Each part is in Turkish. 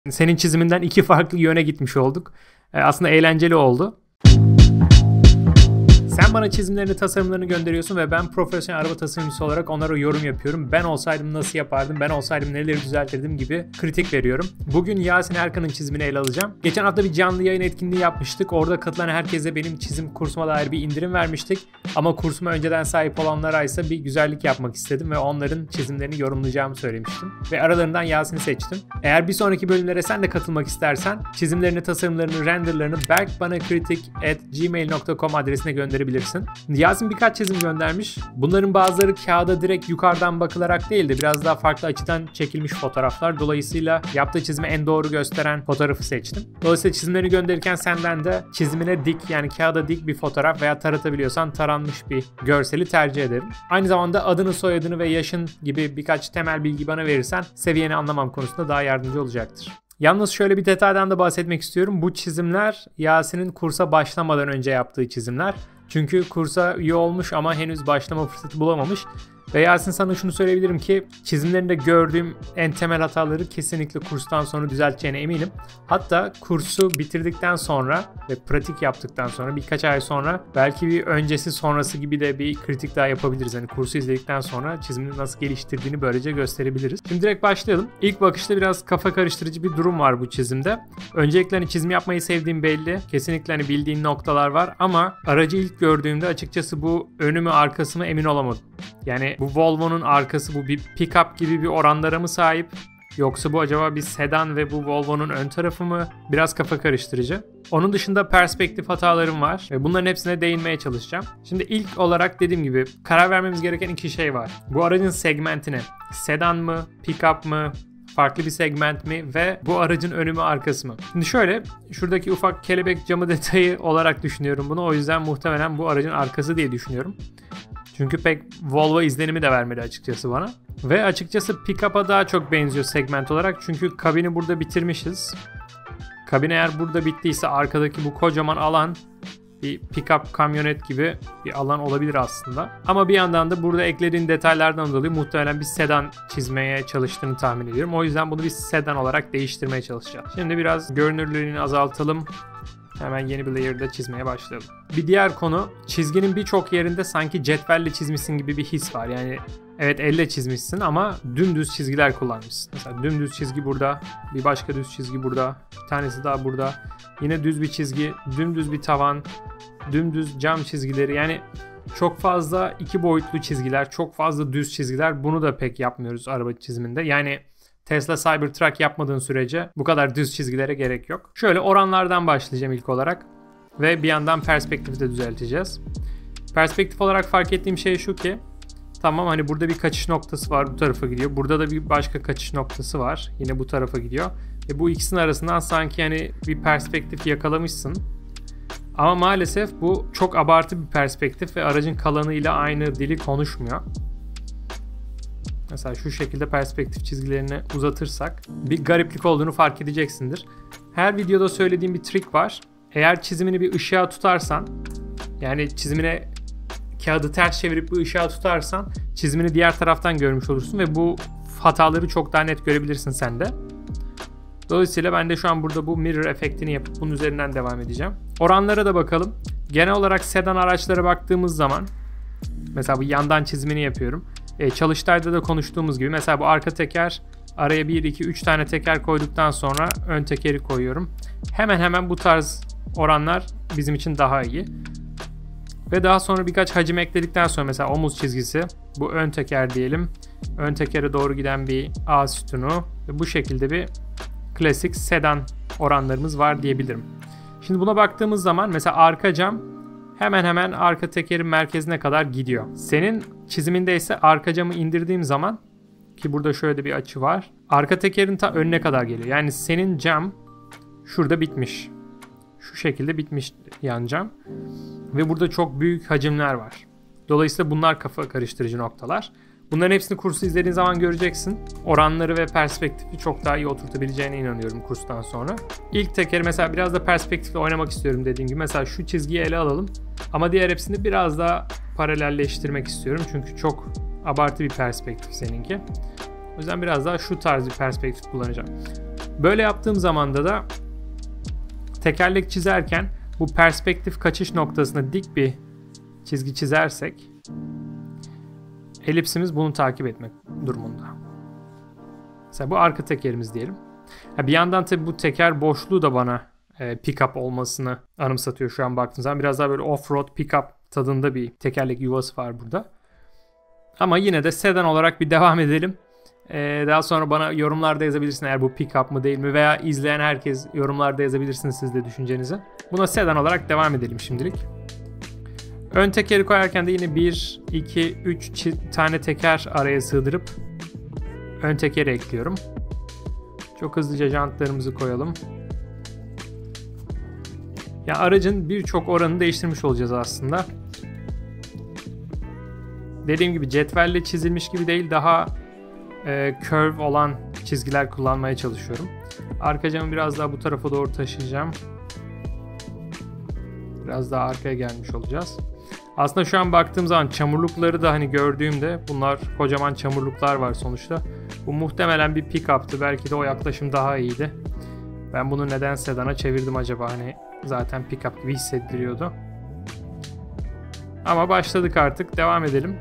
Senin çiziminden iki farklı yöne gitmiş olduk. Aslında eğlenceli oldu. Sen bana çizimlerini, tasarımlarını gönderiyorsun ve ben profesyonel araba tasarımcısı olarak onlara yorum yapıyorum. Ben olsaydım nasıl yapardım, ben olsaydım neleri düzeltirdim gibi kritik veriyorum. Bugün Yasin Erkan'ın çizimini ele alacağım. Geçen hafta bir canlı yayın etkinliği yapmıştık. Orada katılan herkese benim çizim kursuma dair bir indirim vermiştik. Ama kursuma önceden sahip olanlara ise bir güzellik yapmak istedim ve onların çizimlerini yorumlayacağımı söylemiştim. Ve aralarından Yasin'i seçtim. Eğer bir sonraki bölümlere sen de katılmak istersen çizimlerini, tasarımlarını, renderlarını berkbanakritik@gmail.com adresine gönderebilirsin. Yasin birkaç çizim göndermiş. Bunların bazıları kağıda direkt yukarıdan bakılarak değil de biraz daha farklı açıdan çekilmiş fotoğraflar. Dolayısıyla yaptığı çizimi en doğru gösteren fotoğrafı seçtim. Dolayısıyla çizimleri gönderirken senden de çizimine dik, yani kağıda dik bir fotoğraf veya taratabiliyorsan taranmış bir görseli tercih ederim. Aynı zamanda adını, soyadını ve yaşın gibi birkaç temel bilgi bana verirsen seviyeni anlamam konusunda daha yardımcı olacaktır. Yalnız şöyle bir detaydan da bahsetmek istiyorum. Bu çizimler Yasin'in kursa başlamadan önce yaptığı çizimler. Çünkü kursa üye olmuş ama henüz başlama fırsatı bulamamış. Ve Yasin, sana şunu söyleyebilirim ki çizimlerinde gördüğüm en temel hataları kesinlikle kurstan sonra düzelteceğine eminim. Hatta kursu bitirdikten sonra ve pratik yaptıktan sonra birkaç ay sonra belki bir öncesi sonrası gibi de bir kritik daha yapabiliriz. Yani kursu izledikten sonra çizimini nasıl geliştirdiğini böylece gösterebiliriz. Şimdi direkt başlayalım. İlk bakışta biraz kafa karıştırıcı bir durum var bu çizimde. Öncelikle hani çizim yapmayı sevdiğim belli. Kesinlikle hani bildiğin noktalar var ama aracı ilk gördüğümde açıkçası bu önü mü arkası mı emin olamadım. Yani bu Volvo'nun arkası bu bir pick-up gibi bir oranlara mı sahip? Yoksa bu acaba bir sedan ve bu Volvo'nun ön tarafı mı? Biraz kafa karıştırıcı. Onun dışında perspektif hatalarım var ve bunların hepsine değinmeye çalışacağım. Şimdi ilk olarak dediğim gibi karar vermemiz gereken iki şey var. Bu aracın segmenti ne? Sedan mı? Pick-up mı? Farklı bir segment mi ve bu aracın önü mü arkası mı? Şimdi şöyle, şuradaki ufak kelebek camı detayı olarak düşünüyorum bunu. O yüzden muhtemelen bu aracın arkası diye düşünüyorum. Çünkü pek Volvo izlenimi de vermedi açıkçası bana. Ve açıkçası pick-up'a daha çok benziyor segment olarak. Çünkü kabini burada bitirmişiz. Kabin eğer burada bittiyse arkadaki bu kocaman alan bir pick-up kamyonet gibi bir alan olabilir aslında. Ama bir yandan da burada eklediğin detaylardan dolayı muhtemelen bir sedan çizmeye çalıştığını tahmin ediyorum. O yüzden bunu bir sedan olarak değiştirmeye çalışacağız. Şimdi biraz görünürlüğünü azaltalım. Hemen yeni bir layer'da çizmeye başlayalım. Bir diğer konu, çizginin birçok yerinde sanki cetvelle çizmişsin gibi bir his var. Yani evet, elle çizmişsin ama dümdüz çizgiler kullanmışsın. Mesela dümdüz çizgi burada, bir başka düz çizgi burada, bir tanesi daha burada. Yine düz bir çizgi, dümdüz bir tavan, dümdüz cam çizgileri. Yani çok fazla iki boyutlu çizgiler, çok fazla düz çizgiler. Bunu da pek yapmıyoruz araba çiziminde. Yani Tesla Cybertruck yapmadığın sürece bu kadar düz çizgilere gerek yok. Şöyle oranlardan başlayacağım ilk olarak. Ve bir yandan perspektifi de düzelteceğiz. Perspektif olarak fark ettiğim şey şu ki, tamam hani burada bir kaçış noktası var, bu tarafa gidiyor. Burada da bir başka kaçış noktası var. Yine bu tarafa gidiyor. Ve bu ikisinin arasından sanki hani bir perspektif yakalamışsın. Ama maalesef bu çok abartı bir perspektif ve aracın kalanıyla aynı dili konuşmuyor. Mesela şu şekilde perspektif çizgilerini uzatırsak bir gariplik olduğunu fark edeceksindir. Her videoda söylediğim bir trik var. Eğer çizimini bir ışığa tutarsan, yani çizimine kağıdı ters çevirip bir ışığa tutarsan çizimini diğer taraftan görmüş olursun ve bu hataları çok daha net görebilirsin sen de. Dolayısıyla ben de şu an burada bu mirror efektini yapıp bunun üzerinden devam edeceğim. Oranlara da bakalım. Genel olarak sedan araçlara baktığımız zaman mesela bu yandan çizimini yapıyorum. Çalıştay'da da konuştuğumuz gibi mesela bu arka teker, araya 1, 2, 3 tane teker koyduktan sonra ön tekeri koyuyorum. Hemen hemen bu tarz oranlar bizim için daha iyi. Ve daha sonra birkaç hacim ekledikten sonra mesela omuz çizgisi, bu ön teker diyelim. Ön tekere doğru giden bir A sütunu ve bu şekilde bir klasik sedan oranlarımız var diyebilirim. Şimdi buna baktığımız zaman mesela arka cam hemen hemen arka tekerin merkezine kadar gidiyor. Senin çiziminde ise arka camı indirdiğim zaman, ki burada şöyle bir açı var, arka tekerin ta önüne kadar geliyor. Yani senin cam şurada bitmiş. Şu şekilde bitmiş yan cam. Ve burada çok büyük hacimler var. Dolayısıyla bunlar kafa karıştırıcı noktalar. Bunların hepsini kursu izlediğin zaman göreceksin. Oranları ve perspektifi çok daha iyi oturtabileceğine inanıyorum kurstan sonra. İlk tekeri mesela biraz da perspektifle oynamak istiyorum dediğim gibi. Mesela şu çizgiyi ele alalım. Ama diğer hepsini biraz daha paralelleştirmek istiyorum. Çünkü çok abartı bir perspektif seninki. O yüzden biraz daha şu tarz bir perspektif kullanacağım. Böyle yaptığım zamanda da tekerlek çizerken bu perspektif kaçış noktasına dik bir çizgi çizersek elipsimiz bunu takip etmek durumunda. Mesela bu arka tekerimiz diyelim. Bir yandan tabii bu teker boşluğu da bana pick-up olmasını anımsatıyor şu an baktığınız zaman. Biraz daha böyle off-road pick-up tadında bir tekerlek yuvası var burada. Ama yine de sedan olarak bir devam edelim. Daha sonra bana yorumlarda yazabilirsin eğer bu pick-up mı değil mi, veya izleyen herkes yorumlarda yazabilirsiniz siz de düşüncenizi. Buna sedan olarak devam edelim şimdilik. Ön tekeri koyarken de yine 1, 2, 3 tane teker araya sığdırıp ön tekeri ekliyorum. Çok hızlıca jantlarımızı koyalım. Ya aracın birçok oranını değiştirmiş olacağız aslında. Dediğim gibi cetvelle çizilmiş gibi değil, daha curve olan çizgiler kullanmaya çalışıyorum. Arka camı biraz daha bu tarafa doğru taşıyacağım. Biraz daha arkaya gelmiş olacağız. Aslında şu an baktığım zaman çamurlukları da hani gördüğümde, bunlar kocaman çamurluklar var sonuçta. Bu muhtemelen bir pick-up'tı. Belki de o yaklaşım daha iyiydi. Ben bunu neden sedana çevirdim acaba? Hani zaten pick-up gibi hissettiriyordu. Ama başladık artık. Devam edelim.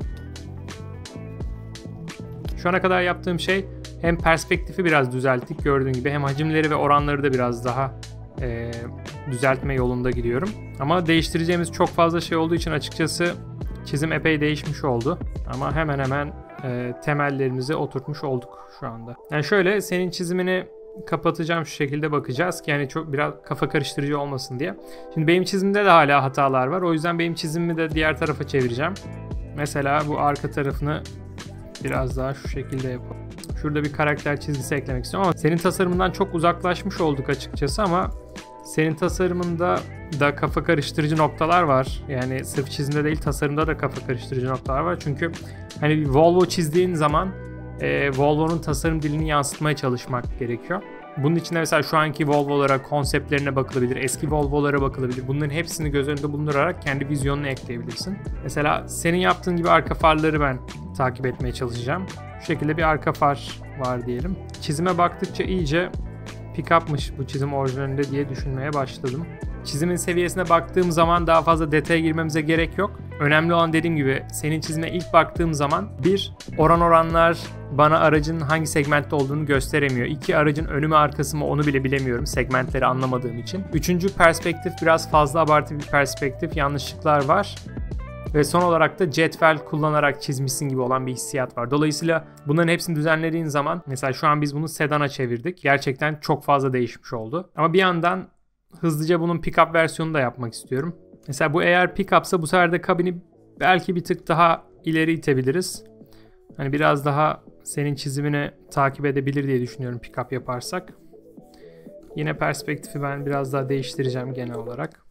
Şu ana kadar yaptığım şey hem perspektifi biraz düzelttik gördüğün gibi, hem hacimleri ve oranları da biraz daha düzeltme yolunda gidiyorum. Ama değiştireceğimiz çok fazla şey olduğu için açıkçası çizim epey değişmiş oldu. Ama hemen hemen temellerimizi oturtmuş olduk şu anda. Yani şöyle, senin çizimini kapatacağım, şu şekilde bakacağız ki yani çok biraz kafa karıştırıcı olmasın diye. Şimdi benim çizimimde de hala hatalar var. O yüzden benim çizimimi de diğer tarafa çevireceğim. Mesela bu arka tarafını biraz daha şu şekilde yapalım. Şurada bir karakter çizgisi eklemek istiyorum ama senin tasarımından çok uzaklaşmış olduk açıkçası, ama senin tasarımında da kafa karıştırıcı noktalar var. Yani sırf çizimde değil, tasarımda da kafa karıştırıcı noktalar var. Çünkü hani bir Volvo çizdiğin zaman Volvo'nun tasarım dilini yansıtmaya çalışmak gerekiyor. Bunun için de mesela şu anki Volvo'lara, konseptlerine bakılabilir, eski Volvo'lara bakılabilir. Bunların hepsini göz önünde bulundurarak kendi vizyonunu ekleyebilirsin. Mesela senin yaptığın gibi arka farları ben takip etmeye çalışacağım. Şu şekilde bir arka far var diyelim. Çizime baktıkça iyice pick-up'mış bu çizim orijinalinde diye düşünmeye başladım. Çizimin seviyesine baktığım zaman daha fazla detaya girmemize gerek yok. Önemli olan, dediğim gibi, senin çizime ilk baktığım zaman oranlar bana aracın hangi segmentte olduğunu gösteremiyor. 2, aracın önü mü arkası mı onu bile bilemiyorum segmentleri anlamadığım için. 3. perspektif biraz fazla abartı bir perspektif, yanlışlıklar var. Ve son olarak da cetvel kullanarak çizmişsin gibi olan bir hissiyat var. Dolayısıyla bunların hepsini düzenlediğin zaman, mesela şu an biz bunu sedana çevirdik. Gerçekten çok fazla değişmiş oldu. Ama bir yandan hızlıca bunun pick-up versiyonunu da yapmak istiyorum. Mesela bu eğer pick-up'sa bu sefer de kabini belki bir tık daha ileri itebiliriz. Hani biraz daha senin çizimini takip edebilir diye düşünüyorum pick-up yaparsak. Yine perspektifi ben biraz daha değiştireceğim genel olarak.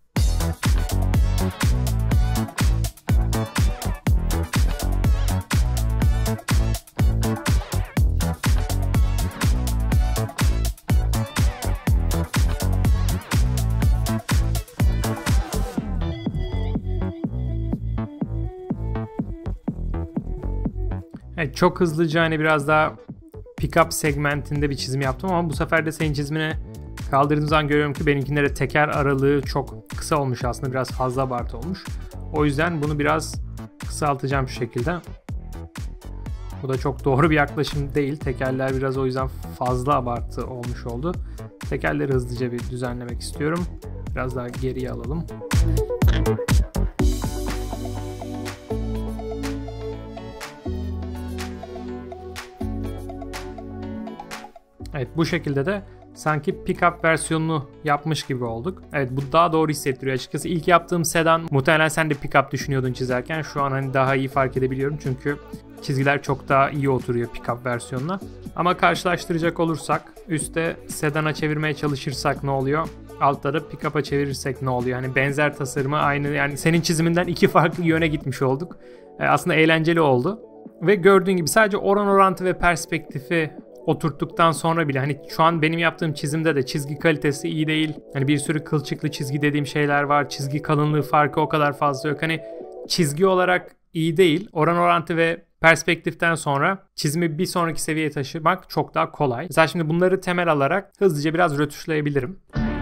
Evet, çok hızlıca hani biraz daha pick-up segmentinde bir çizim yaptım ama bu sefer de senin çizimini kaldırdığım zaman görüyorum ki benimkinde de teker aralığı çok kısa olmuş, aslında biraz fazla abartı olmuş. O yüzden bunu biraz kısaltacağım şu şekilde. Bu da çok doğru bir yaklaşım değil. Tekerler biraz o yüzden fazla abartı olmuş oldu. Tekerleri hızlıca bir düzenlemek istiyorum. Biraz daha geriye alalım. Evet, bu şekilde de sanki pick-up versiyonunu yapmış gibi olduk. Evet, bu daha doğru hissettiriyor açıkçası. İlk yaptığım sedan, muhtemelen sen de pick-up düşünüyordun çizerken. Şu an hani daha iyi fark edebiliyorum çünkü çizgiler çok daha iyi oturuyor pick-up versiyonuna. Ama karşılaştıracak olursak, üstte sedana çevirmeye çalışırsak ne oluyor? Altta da pick-up'a çevirirsek ne oluyor? Hani benzer tasarımı aynı, yani senin çiziminden 2 farklı yöne gitmiş olduk. Aslında eğlenceli oldu. Ve gördüğün gibi sadece oran orantı ve perspektifi oturttuktan sonra bile, hani şu an benim yaptığım çizimde de çizgi kalitesi iyi değil. Hani bir sürü kılçıklı çizgi dediğim şeyler var. Çizgi kalınlığı farkı o kadar fazla yok. Hani çizgi olarak iyi değil. Oran orantı ve perspektiften sonra çizimi bir sonraki seviyeye taşımak çok daha kolay. Mesela şimdi bunları temel alarak hızlıca biraz rötuşlayabilirim.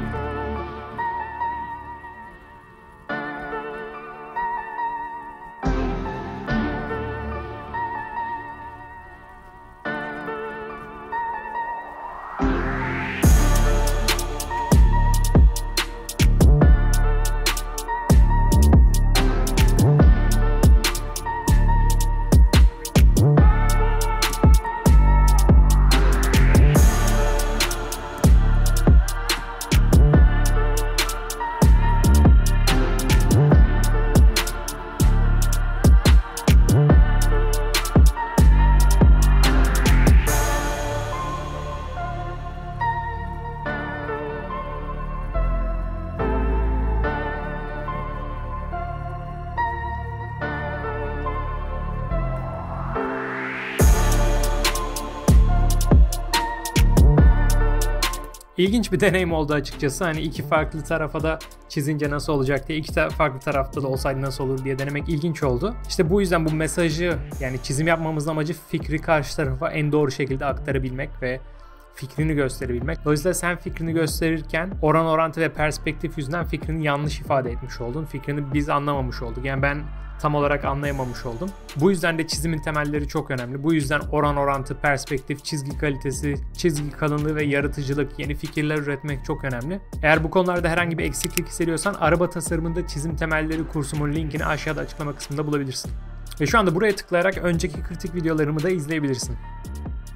İlginç bir deneyim oldu açıkçası. Hani iki farklı tarafa da çizince nasıl olacak diye, iki farklı tarafta da olsaydı nasıl olur diye denemek ilginç oldu. İşte bu yüzden bu mesajı, yani çizim yapmamızın amacı fikri karşı tarafa en doğru şekilde aktarabilmek ve fikrini gösterebilmek. Dolayısıyla sen fikrini gösterirken oran orantı ve perspektif yüzünden fikrini yanlış ifade etmiş oldun. Fikrini biz anlamamış olduk. Yani ben tam olarak anlayamamış oldum. Bu yüzden de çizimin temelleri çok önemli. Bu yüzden oran orantı, perspektif, çizgi kalitesi, çizgi kalınlığı ve yaratıcılık, yeni fikirler üretmek çok önemli. Eğer bu konularda herhangi bir eksiklik hissediyorsan araba tasarımında çizim temelleri kursumun linkini aşağıda açıklama kısmında bulabilirsin. Ve şu anda buraya tıklayarak önceki kritik videolarımı da izleyebilirsin.